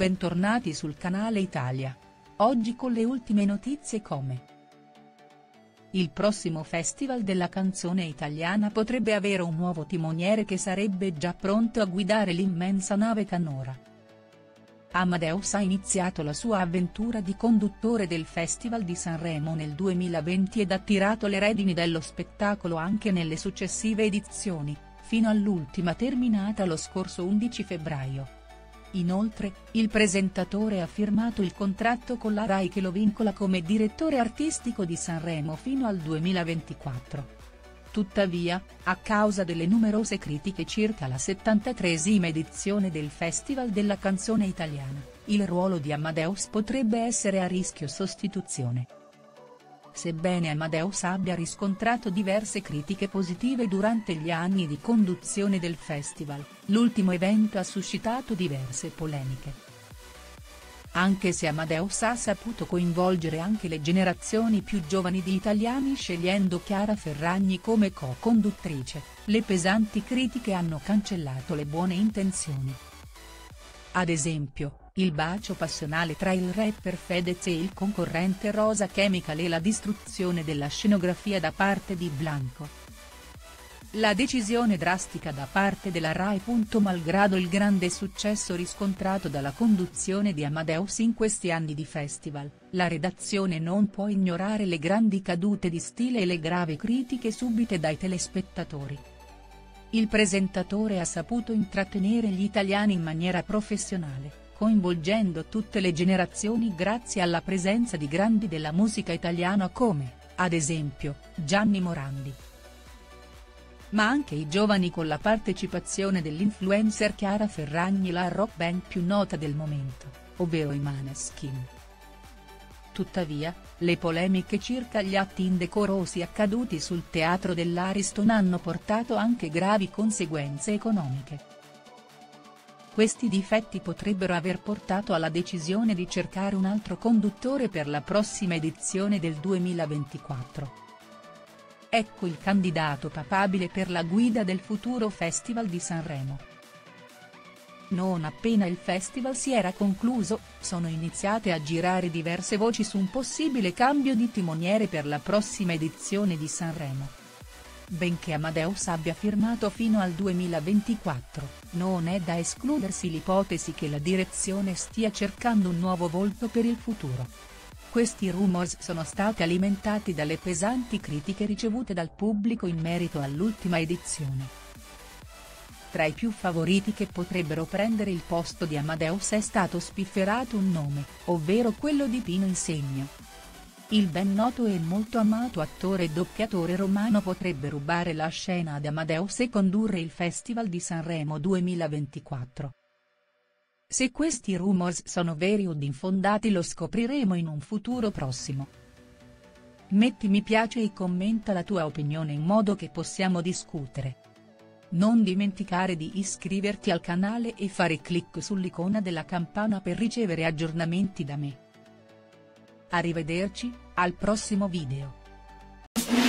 bentornati sul canale Italia. Oggi con le ultime notizie come il prossimo Festival della canzone italiana potrebbe avere un nuovo timoniere che sarebbe già pronto a guidare l'immensa nave canora. Amadeus ha iniziato la sua avventura di conduttore del Festival di Sanremo nel 2020 ed ha tirato le redini dello spettacolo anche nelle successive edizioni, fino all'ultima terminata lo scorso 11 febbraio. Inoltre, il presentatore ha firmato il contratto con la Rai che lo vincola come direttore artistico di Sanremo fino al 2024. Tuttavia, a causa delle numerose critiche circa la 73esima edizione del Festival della canzone italiana, il ruolo di Amadeus potrebbe essere a rischio sostituzione. Sebbene Amadeus abbia riscontrato diverse critiche positive durante gli anni di conduzione del festival, l'ultimo evento ha suscitato diverse polemiche. Anche se Amadeus ha saputo coinvolgere anche le generazioni più giovani di italiani scegliendo Chiara Ferragni come co-conduttrice, le pesanti critiche hanno cancellato le buone intenzioni. Ad esempio, il bacio passionale tra il rapper Fedez e il concorrente Rosa Chemical e la distruzione della scenografia da parte di Blanco. La decisione drastica da parte della Rai. Malgrado il grande successo riscontrato dalla conduzione di Amadeus in questi anni di festival, la redazione non può ignorare le grandi cadute di stile e le gravi critiche subite dai telespettatori. Il presentatore ha saputo intrattenere gli italiani in maniera professionale, coinvolgendo tutte le generazioni grazie alla presenza di grandi della musica italiana come, ad esempio, Gianni Morandi. Ma anche i giovani con la partecipazione dell'influencer Chiara Ferragni, la rock band più nota del momento, ovvero i Måneskin. Tuttavia, le polemiche circa gli atti indecorosi accaduti sul teatro dell'Ariston hanno portato anche gravi conseguenze economiche. Questi difetti potrebbero aver portato alla decisione di cercare un altro conduttore per la prossima edizione del 2024. Ecco il candidato papabile per la guida del futuro Festival di Sanremo. Non appena il festival si era concluso, sono iniziate a girare diverse voci su un possibile cambio di timoniere per la prossima edizione di Sanremo. Benché Amadeus abbia firmato fino al 2024, non è da escludersi l'ipotesi che la direzione stia cercando un nuovo volto per il futuro. Questi rumors sono stati alimentati dalle pesanti critiche ricevute dal pubblico in merito all'ultima edizione. Tra i più favoriti che potrebbero prendere il posto di Amadeus è stato spifferato un nome, ovvero quello di Pino Insegno. Il ben noto e molto amato attore e doppiatore romano potrebbe rubare la scena ad Amadeus e condurre il Festival di Sanremo 2024. Se questi rumors sono veri o infondati lo scopriremo in un futuro prossimo. Metti mi piace e commenta la tua opinione in modo che possiamo discutere. Non dimenticare di iscriverti al canale e fare clic sull'icona della campana per ricevere aggiornamenti da me. Arrivederci, al prossimo video.